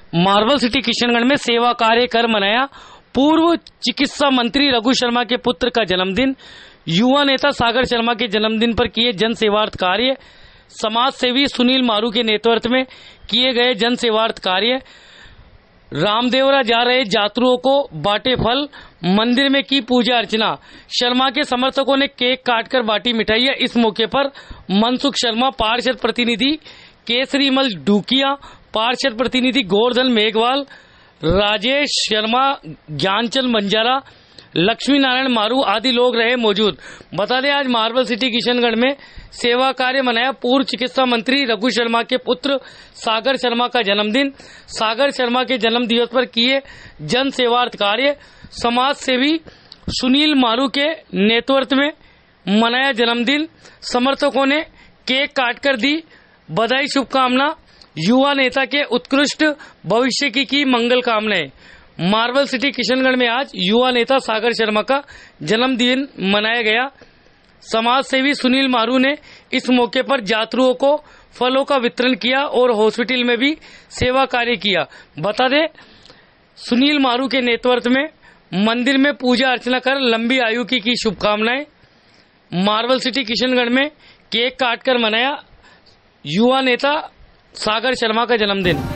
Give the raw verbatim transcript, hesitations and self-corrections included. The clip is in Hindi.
मार्बल सिटी किशनगढ़ में सेवा कार्य कर मनाया पूर्व चिकित्सा मंत्री रघु शर्मा के पुत्र का जन्मदिन। युवा नेता सागर शर्मा के जन्मदिन पर किए जन सेवार्थ कार्य। समाज सेवी सुनील मारू के नेतृत्व में किए गए जन सेवार्थ कार्य। रामदेवरा जा रहे यात्रुओं को बांटे फल, मंदिर में की पूजा अर्चना। शर्मा के समर्थकों ने केक काटकर बांटी मिठाइयां। इस मौके पर मनसुख शर्मा, पार्षद प्रतिनिधि केसरीमल ढूकिया, पार्षद प्रतिनिधि गोवर्धन मेघवाल, राजेश शर्मा, ज्ञानचंद बंजारा, लक्ष्मी नारायण मारू आदि लोग रहे मौजूद। बता दें, आज मार्बल सिटी किशनगढ़ में सेवा कार्य मनाया पूर्व चिकित्सा मंत्री रघु शर्मा के पुत्र सागर शर्मा का जन्मदिन। सागर शर्मा के जन्म दिवस पर किए जन सेवार्थ कार्य। समाज सेवी सुनील मारू के नेतृत्व में मनाया जन्मदिन। समर्थकों ने केक काटकर दी बधाई शुभकामना। युवा नेता के उत्कृष्ट भविष्य की की मंगल कामनाएं। मार्बल सिटी किशनगढ़ में आज युवा नेता सागर शर्मा का जन्मदिन मनाया गया। समाज सेवी सुनील मारू ने इस मौके पर यात्रुओं को फलों का वितरण किया और हॉस्पिटल में भी सेवा कार्य किया। बता दें, सुनील मारू के नेतृत्व में मंदिर में पूजा अर्चना कर लंबी आयु की की शुभकामनाएं। मार्बल सिटी किशनगढ़ में केक काटकर मनाया युवा नेता सागर शर्मा का जन्मदिन।